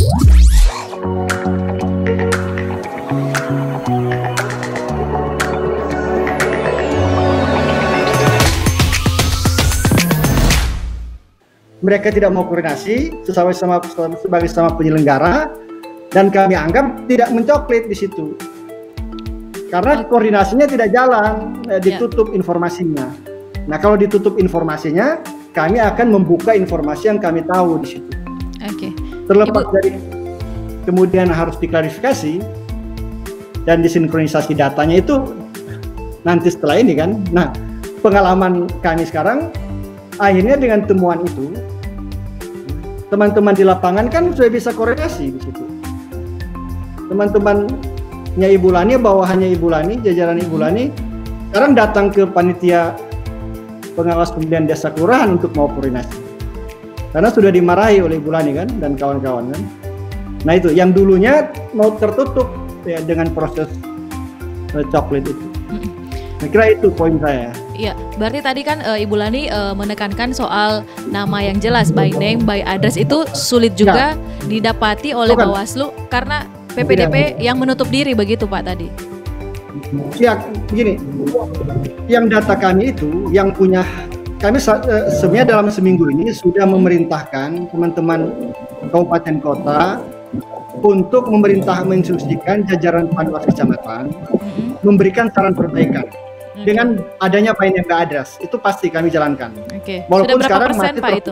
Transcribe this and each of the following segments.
Mereka tidak mau koordinasi sebagai sama penyelenggara, dan kami anggap tidak mencoklit di situ karena koordinasinya tidak jalan, ditutup informasinya. Nah, kalau ditutup informasinya, kami akan membuka informasi yang kami tahu di situ. Terlepas dari kemudian harus diklarifikasi dan disinkronisasi datanya itu nanti setelah ini kan. Nah, pengalaman kami sekarang akhirnya dengan temuan itu, teman-teman di lapangan kan sudah bisa koordinasi di situ. Teman-temannya Ibu Lani, bawahannya Ibu Lani, jajaran Ibu Lani, sekarang datang ke panitia pengawas pemilihan desa kelurahan untuk mau koordinasi. Karena sudah dimarahi oleh Ibu Lani kan dan kawan-kawan kan. Nah itu, yang dulunya mau tertutup ya dengan proses coklit itu. Saya kira itu poin saya. Iya, berarti tadi kan Ibu Lani menekankan soal nama yang jelas, by name, by address itu sulit juga didapati oleh Bawaslu karena PPDP yang menutup diri, begitu Pak tadi? Ya, begini, yang data kami itu, yang punya, kami sebenarnya dalam seminggu ini sudah memerintahkan teman-teman kabupaten kota untuk memerintah menginstruksikan jajaran panwas kecamatan memberikan saran perbaikan. Dengan adanya by name by address, itu pasti kami jalankan. Walaupun sudah berapa persen Pak itu?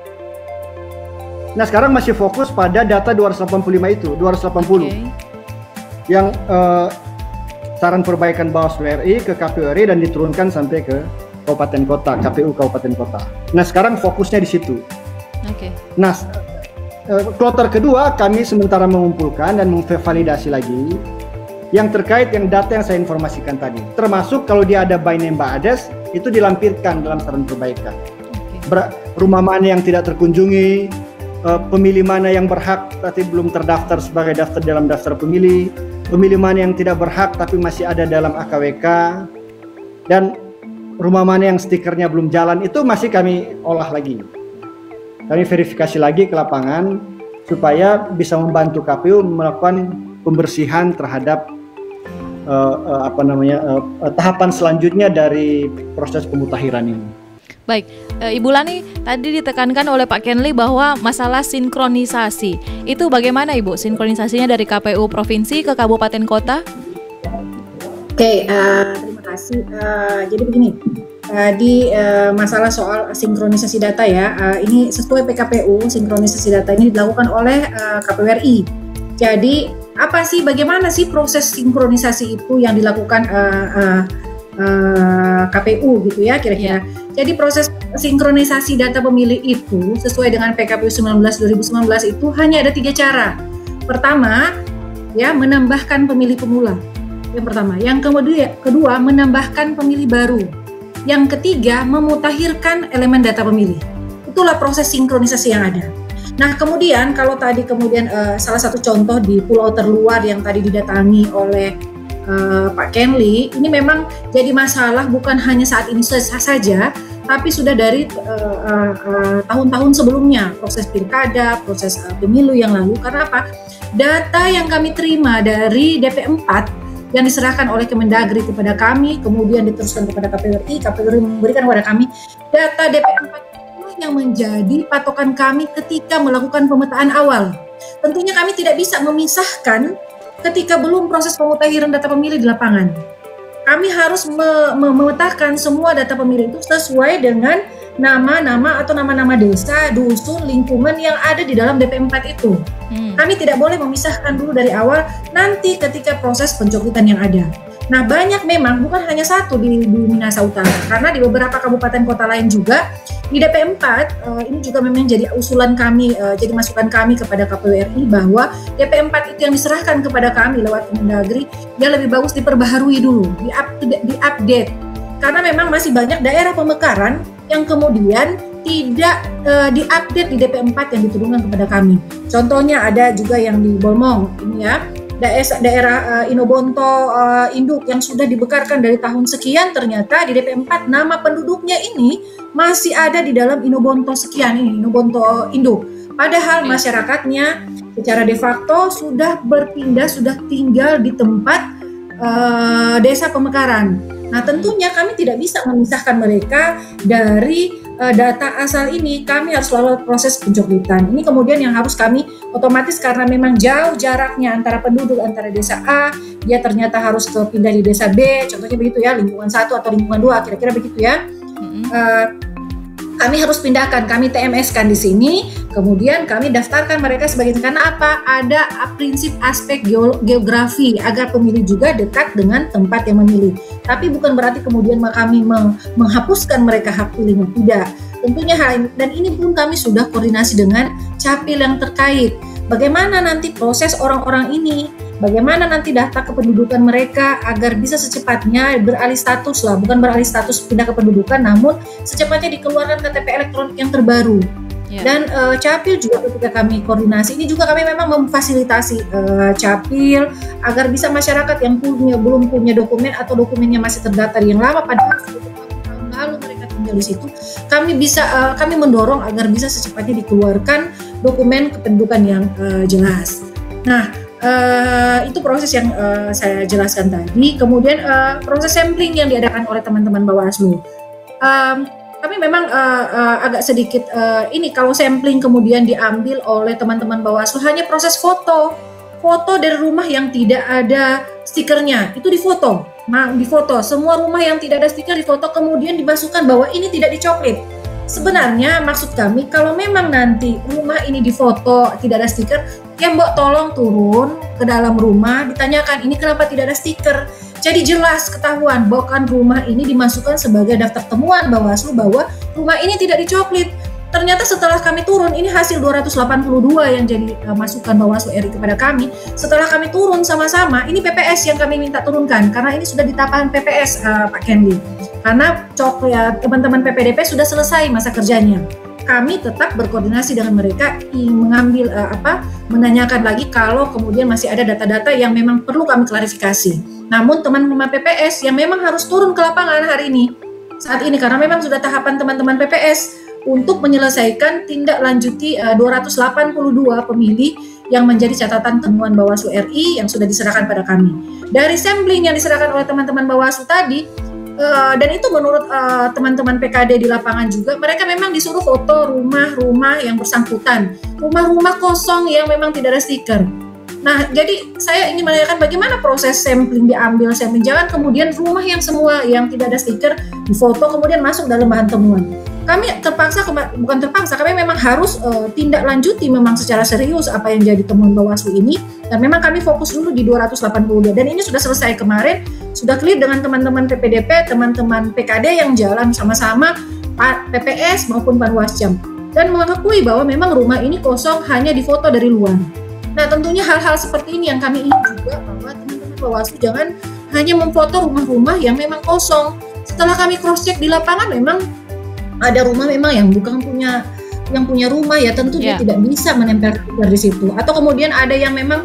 Nah, sekarang masih fokus pada data 285 itu, 280. Yang saran perbaikan Bawaslu RI ke KPU RI dan diturunkan sampai ke kabupaten kota, KPU kabupaten kota. Nah, sekarang fokusnya di situ. Nah, kloter kedua kami sementara mengumpulkan dan memvalidasi lagi yang terkait yang data yang saya informasikan tadi. Termasuk kalau dia ada by name by address, itu dilampirkan dalam saran perbaikan. Rumah mana yang tidak terkunjungi, pemilih mana yang berhak tapi belum terdaftar sebagai daftar dalam daftar pemilih, pemilih mana yang tidak berhak tapi masih ada dalam AKWK, dan rumah mana yang stikernya belum jalan, itu masih kami olah lagi. Kami verifikasi lagi ke lapangan supaya bisa membantu KPU melakukan pembersihan terhadap tahapan selanjutnya dari proses pemutakhiran ini. Baik, Ibu Lani, tadi ditekankan oleh Pak Kenli bahwa masalah sinkronisasi, itu bagaimana Ibu sinkronisasinya dari KPU provinsi ke kabupaten kota? Terima kasih. Jadi begini, di masalah soal sinkronisasi data ya, ini sesuai PKPU, sinkronisasi data ini dilakukan oleh KPU RI. Jadi apa sih, bagaimana sih proses sinkronisasi itu yang dilakukan KPU gitu ya kira-kira. Jadi proses sinkronisasi data pemilih itu sesuai dengan PKPU 19/2019 itu hanya ada 3 cara. Pertama, ya menambahkan pemilih pemula. Yang pertama. Yang kedua menambahkan pemilih baru. Yang ketiga memutakhirkan elemen data pemilih. Itulah proses sinkronisasi yang ada. Nah kemudian kalau tadi salah satu contoh di pulau terluar yang tadi didatangi oleh Pak Kenli, ini memang jadi masalah bukan hanya saat ini saja, tapi sudah dari tahun-tahun sebelumnya, proses pilkada, proses pemilu yang lalu. Karena apa? Data yang kami terima dari DP4 yang diserahkan oleh Kemendagri kepada kami, kemudian diteruskan kepada KPU RI, KPU RI memberikan kepada kami, data DP4 yang menjadi patokan kami ketika melakukan pemetaan awal. Tentunya kami tidak bisa memisahkan ketika belum proses pemutakhiran data pemilih di lapangan. Kami harus memetakan semua data pemilih itu sesuai dengan nama-nama atau nama-nama desa, dusun, lingkungan yang ada di dalam DP4 itu. Kami tidak boleh memisahkan dulu dari awal, nanti ketika proses pencoklitan yang ada. Nah banyak memang, bukan hanya satu di Minahasa Utara, karena di beberapa kabupaten kota lain juga, di DP4 ini juga memang jadi usulan kami, jadi masukan kami kepada KPU RI bahwa DP4 itu yang diserahkan kepada kami lewat Kemendagri, ya lebih bagus diperbaharui dulu, diupdate. Karena memang masih banyak daerah pemekaran yang kemudian tidak diupdate di DP4 yang diturunkan kepada kami. Contohnya ada juga yang di Bolmong, ini ya, daerah Inobonto induk yang sudah dibekarkan dari tahun sekian, ternyata di DP4 nama penduduknya ini masih ada di dalam Inobonto sekian ini, Inobonto induk. Padahal masyarakatnya secara de facto sudah berpindah, sudah tinggal di tempat desa pemekaran. Nah, tentunya kami tidak bisa memisahkan mereka dari data asal ini. Kami harus melalui proses pencoklitan. Ini kemudian yang harus kami otomatis, karena memang jauh jaraknya antara penduduk antara desa A, dia ternyata harus pindah di desa B, contohnya begitu ya, lingkungan 1 atau lingkungan 2, kira-kira begitu ya. Kami harus pindahkan, kami TMS-kan di sini, kemudian kami daftarkan mereka sebagai, karena apa? Ada prinsip aspek geografi agar pemilih juga dekat dengan tempat yang memilih. Tapi bukan berarti kemudian kami menghapuskan mereka hak pilihnya, tidak. Tentunya hal ini, dan ini pun kami sudah koordinasi dengan capil yang terkait. Bagaimana nanti proses orang-orang ini, bagaimana nanti data kependudukan mereka agar bisa secepatnya beralih status lah, bukan beralih status pindah kependudukan, namun secepatnya dikeluarkan KTP elektronik yang terbaru. Dan capil juga ketika kami koordinasi ini juga kami memang memfasilitasi capil agar bisa masyarakat yang belum punya dokumen atau dokumennya masih terdaftar yang lama padahal sudah tahun lalu mereka tinggal di situ, kami mendorong agar bisa secepatnya dikeluarkan dokumen kependudukan yang jelas. Nah, itu proses yang saya jelaskan tadi. Kemudian proses sampling yang diadakan oleh teman-teman Bawaslu. Kami memang agak sedikit ini kalau sampling kemudian diambil oleh teman-teman Bawaslu hanya proses foto dari rumah yang tidak ada stikernya itu difoto. Nah, difoto semua rumah yang tidak ada stiker difoto, kemudian dimasukkan bahwa ini tidak dicoklit. Sebenarnya maksud kami kalau memang nanti rumah ini difoto tidak ada stiker, ya Mbok tolong turun ke dalam rumah ditanyakan ini kenapa tidak ada stiker. Jadi jelas ketahuan bahwa kan rumah ini dimasukkan sebagai daftar temuan Bawaslu bahwa rumah ini tidak dicoklit. Ternyata setelah kami turun, ini hasil 282 yang jadi masukan Bawaslu RI kepada kami. Setelah kami turun sama-sama, ini PPS yang kami minta turunkan karena ini sudah ditapahan PPS Pak Kendi. Karena teman-teman PPDP sudah selesai masa kerjanya. Kami tetap berkoordinasi dengan mereka mengambil menanyakan lagi kalau kemudian masih ada data-data yang memang perlu kami klarifikasi. Namun teman-teman PPS yang memang harus turun ke lapangan hari ini saat ini karena memang sudah tahapan teman-teman PPS untuk menyelesaikan tindak lanjuti 282 pemilih yang menjadi catatan temuan Bawaslu RI yang sudah diserahkan pada kami. Dari sampling yang diserahkan oleh teman-teman Bawaslu tadi, dan itu menurut teman-teman PKD di lapangan juga, mereka memang disuruh foto rumah-rumah yang bersangkutan, rumah-rumah kosong yang memang tidak ada stiker. Nah, jadi saya ingin menanyakan bagaimana proses sampling diambil sampling, jangan kemudian rumah yang semua yang tidak ada stiker difoto kemudian masuk dalam bahan temuan. Kami bukan terpaksa, kami memang harus tindak lanjuti memang secara serius apa yang jadi temuan Bawaslu ini, dan memang kami fokus dulu di 282 dan ini sudah selesai kemarin, sudah clear dengan teman-teman PPDP, teman-teman PKD yang jalan sama-sama PPS maupun Panwascam dan mengakui bahwa memang rumah ini kosong hanya difoto dari luar. Nah, tentunya hal-hal seperti ini yang kami ingin juga bahwa teman-teman Bawaslu jangan hanya memfoto rumah-rumah yang memang kosong. Setelah kami cross check di lapangan memang ada rumah memang yang bukan punya rumah ya tentu dia tidak bisa menempel stiker di situ. Atau kemudian ada yang memang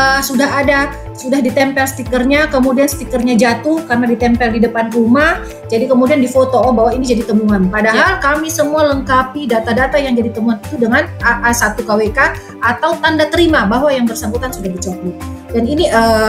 sudah ditempel stikernya, kemudian stikernya jatuh karena ditempel di depan rumah, jadi kemudian difoto bahwa ini jadi temuan. Padahal kami semua lengkapi data-data yang jadi temuan itu dengan AA1 KWK atau tanda terima bahwa yang bersangkutan sudah dicoklit. Dan ini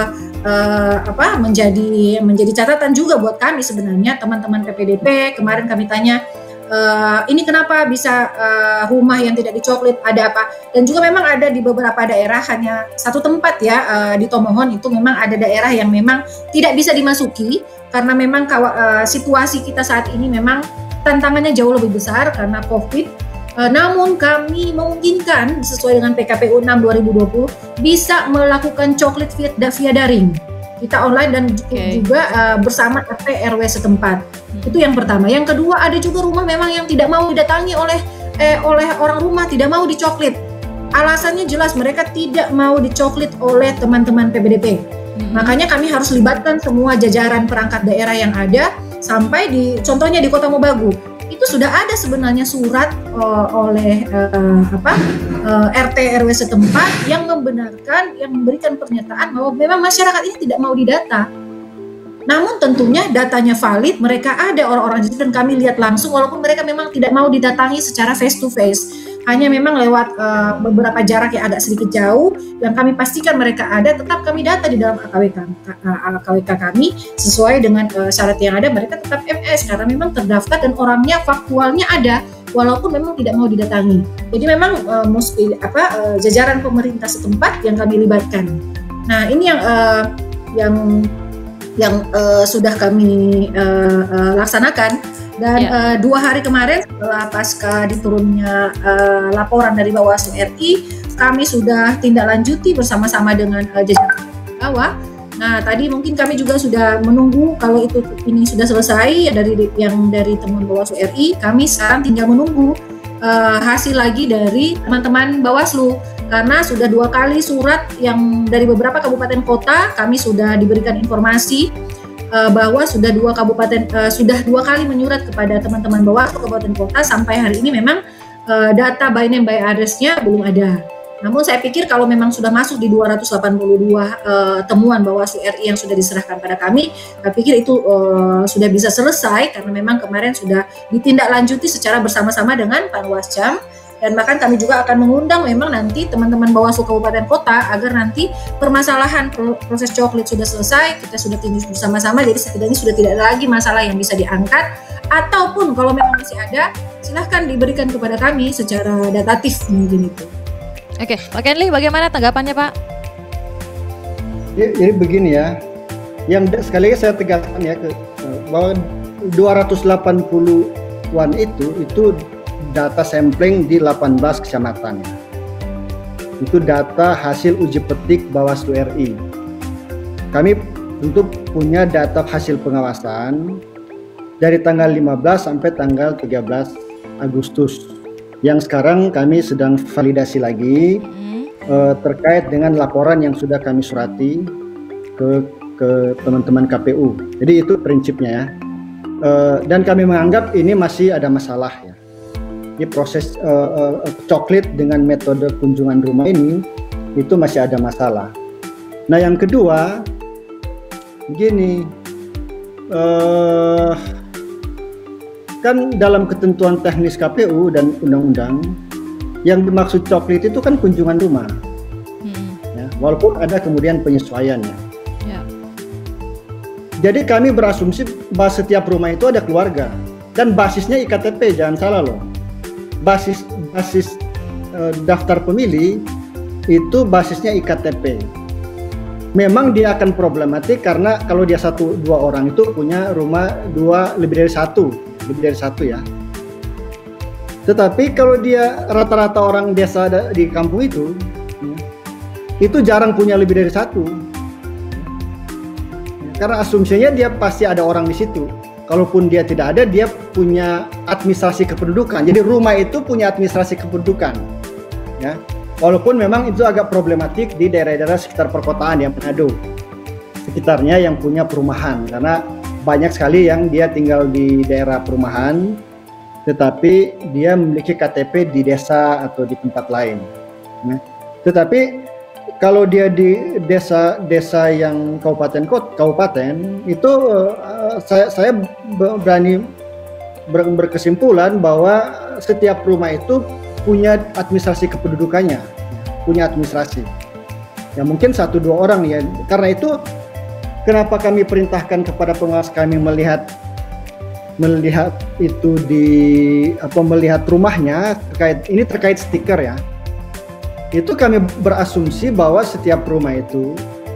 menjadi catatan juga buat kami sebenarnya teman-teman PPDP. Kemarin kami tanya ini kenapa bisa rumah yang tidak dicoklit, ada apa? Dan juga memang ada di beberapa daerah hanya satu tempat ya, di Tomohon itu memang ada daerah yang memang tidak bisa dimasuki karena memang situasi kita saat ini memang tantangannya jauh lebih besar karena COVID. Namun kami memungkinkan sesuai dengan PKPU 6 2020 bisa melakukan coklit via daring. Kita online dan juga bersama RT RW setempat. Itu yang pertama. Yang kedua, ada juga rumah memang yang tidak mau didatangi oleh orang rumah, tidak mau dicoklit. Alasannya jelas, mereka tidak mau dicoklit oleh teman-teman PPDP. Makanya kami harus libatkan semua jajaran perangkat daerah yang ada sampai contohnya di Kota Mobagu. Itu sudah ada sebenarnya surat oleh RT RW setempat yang membenarkan, yang memberikan pernyataan bahwa memang masyarakat ini tidak mau didata. Namun tentunya datanya valid, mereka ada orang-orang di situ dan kami lihat langsung walaupun mereka memang tidak mau didatangi secara face to face. hanya memang lewat beberapa jarak yang agak sedikit jauh, yang kami pastikan mereka ada, tetap kami data di dalam AKWK kami sesuai dengan syarat yang ada, mereka tetap MS karena memang terdaftar dan orangnya faktualnya ada, walaupun memang tidak mau didatangi. Jadi memang jajaran pemerintah setempat yang kami libatkan. Nah, ini yang sudah kami laksanakan. Dan 2 hari kemarin setelah pasca diturunnya laporan dari Bawaslu RI, kami sudah tindak lanjuti bersama-sama dengan jajaran bawah. Nah, tadi mungkin kami juga sudah menunggu kalau ini sudah selesai dari temuan Bawaslu RI, kami sekarang tinggal menunggu hasil lagi dari teman-teman Bawaslu, karena sudah 2 kali surat yang dari beberapa kabupaten kota kami sudah diberikan informasi bahwa sudah 2 kali menyurat kepada teman-teman Bawaslu kabupaten kota, sampai hari ini memang data by name by address-nya belum ada. Namun saya pikir kalau memang sudah masuk di 282 temuan Bawaslu RI yang sudah diserahkan pada kami, saya pikir itu sudah bisa selesai karena memang kemarin sudah ditindaklanjuti secara bersama-sama dengan Panwascam. Dan bahkan kami juga akan mengundang memang nanti teman-teman Bawaslu Kabupaten Kota agar nanti permasalahan proses coklit sudah selesai, kita sudah tindak bersama-sama, jadi setidaknya sudah tidak ada lagi masalah yang bisa diangkat, ataupun kalau memang masih ada, silahkan diberikan kepada kami secara datatif mungkin itu. Oke, Pak Kenli, bagaimana tanggapannya Pak? Jadi begini ya, yang sekali lagi saya tegaskan ya bahwa 280-an itu data sampling di 18 kecamatan. Itu data hasil uji petik Bawaslu RI. Kami tentu punya data hasil pengawasan dari tanggal 15 sampai tanggal 13 Agustus. Yang sekarang kami sedang validasi lagi terkait dengan laporan yang sudah kami surati ke teman-teman KPU. Jadi itu prinsipnya ya. Dan kami menganggap ini masih ada masalah ya. Di proses coklit dengan metode kunjungan rumah ini itu masih ada masalah. Nah, yang kedua begini, kan dalam ketentuan teknis KPU dan undang-undang yang dimaksud coklit itu kan kunjungan rumah, ya, walaupun ada kemudian penyesuaiannya. Ya. Jadi kami berasumsi bahwa setiap rumah itu ada keluarga dan basisnya IKTP, jangan salah loh. Basis daftar pemilih itu basisnya IKTP. Memang dia akan problematik karena kalau dia 1-2 orang itu punya rumah lebih dari satu ya. Tetapi kalau dia rata-rata orang desa di kampung itu jarang punya lebih dari satu. Karena asumsinya dia pasti ada orang di situ. Kalaupun dia tidak ada, dia punya administrasi kependudukan. Jadi rumah itu punya administrasi kependudukan, ya. Walaupun memang itu agak problematik di daerah-daerah sekitar perkotaan yang Manado, sekitarnya yang punya perumahan, karena banyak sekali yang dia tinggal di daerah perumahan, tetapi dia memiliki KTP di desa atau di tempat lain. Nah, tetapi kalau dia di desa yang kabupaten itu saya berani berkesimpulan bahwa setiap rumah itu punya administrasi kependudukannya, punya administrasi. Ya mungkin 1-2 orang ya. Karena itu kenapa kami perintahkan kepada pengawas kami melihat itu melihat rumahnya terkait stiker ya. Itu kami berasumsi bahwa setiap rumah itu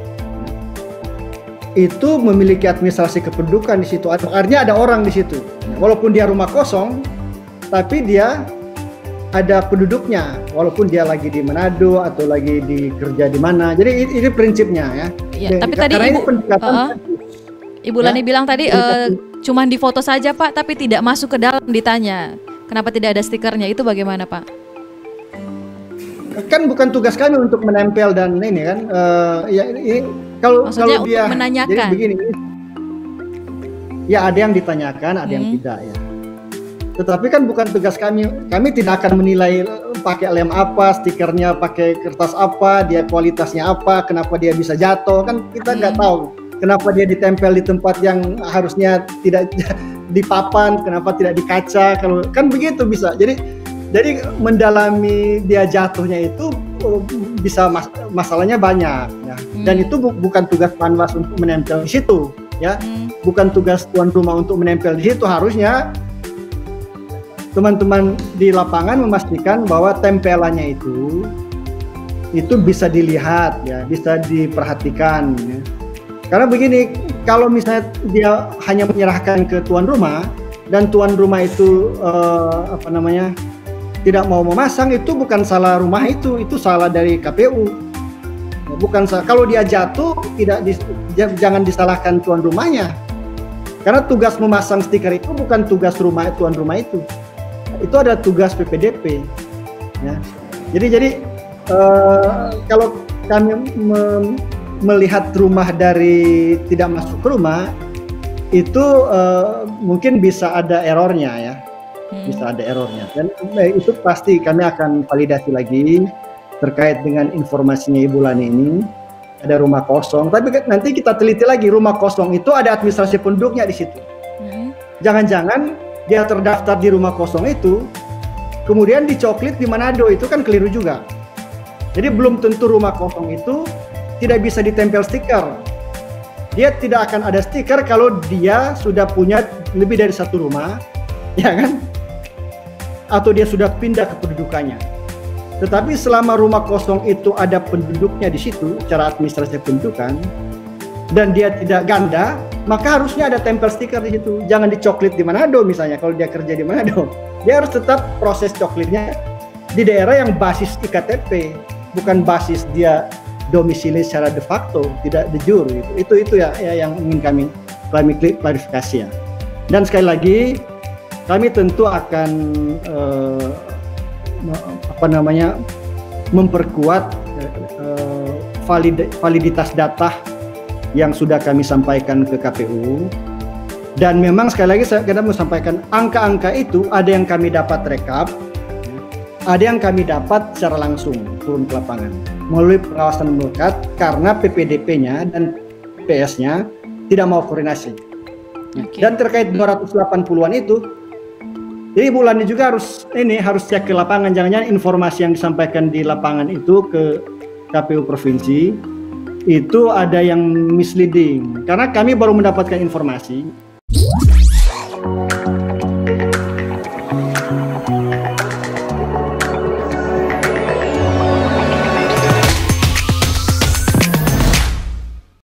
memiliki administrasi kependudukan di situ. Artinya ada orang di situ. Walaupun dia rumah kosong, tapi dia ada penduduknya. Walaupun dia lagi di Manado atau lagi kerja di mana. Jadi ini prinsipnya ya. Ya, tapi tadi Ibu Lani bilang tadi cuma di foto saja Pak, tapi tidak masuk ke dalam ditanya. Kenapa tidak ada stikernya? Itu bagaimana Pak? Kan bukan tugas kami untuk menempel dan ini kan kalau dia menanyakan. Jadi begini, ya ada yang ditanyakan, ada yang tidak ya. Tetapi kan bukan tugas kami tidak akan menilai pakai lem apa, stikernya pakai kertas apa, dia kualitasnya apa, kenapa dia bisa jatuh, kan kita nggak tahu. Kenapa dia ditempel di tempat yang harusnya tidak di papan, kenapa tidak di kaca, kalau kan begitu bisa. Jadi Jadi mendalami dia jatuhnya itu bisa masalahnya banyak ya. Dan itu bukan tugas Panwas untuk menempel di situ ya. Bukan tugas tuan rumah untuk menempel di situ. Harusnya teman-teman di lapangan memastikan bahwa tempelannya itu bisa dilihat ya, bisa diperhatikan ya. Karena begini, kalau misalnya dia hanya menyerahkan ke tuan rumah dan tuan rumah itu tidak mau memasang, itu bukan salah rumah itu salah dari KPU. Bukan kalau dia jatuh jangan disalahkan tuan rumahnya. Karena tugas memasang stiker itu bukan tugas tuan rumah itu. Itu ada tugas PPDP. Ya. Jadi kalau kami melihat rumah dari tidak masuk ke rumah itu mungkin bisa ada errornya ya. Bisa ada errornya, dan itu pasti kami akan validasi lagi terkait dengan informasinya Ibu Lani ini. Ada rumah kosong, tapi nanti kita teliti lagi rumah kosong itu ada administrasi penduduknya di situ. Jangan-jangan dia terdaftar di rumah kosong itu, kemudian dicoklit di Manado, itu kan keliru juga. Jadi belum tentu rumah kosong itu tidak bisa ditempel stiker. Dia tidak akan ada stiker kalau dia sudah punya lebih dari satu rumah, ya kan? Atau dia sudah pindah ke pendudukannya. Tetapi selama rumah kosong itu ada penduduknya di situ, cara administrasi pendudukan, dan dia tidak ganda, maka harusnya ada tempel stiker di situ. Jangan dicoklit di Manado misalnya, kalau dia kerja di Manado. Dia harus tetap proses coklitnya di daerah yang basis IKTP, bukan basis dia domisili secara de facto, tidak de jure. Itu ya yang ingin kami klarifikasi ya. Dan sekali lagi, kami tentu akan memperkuat validitas data yang sudah kami sampaikan ke KPU. Dan memang sekali lagi kita mau sampaikan angka-angka itu ada yang kami dapat rekap, ada yang kami dapat secara langsung turun ke lapangan melalui pengawasan melekat karena PPDP-nya dan PS-nya tidak mau koordinasi. Dan terkait 280-an itu, jadi Ibu Lani juga harus cek ke lapangan, jangan-jangan informasi yang disampaikan di lapangan itu ke KPU provinsi itu ada yang misleading, karena kami baru mendapatkan informasi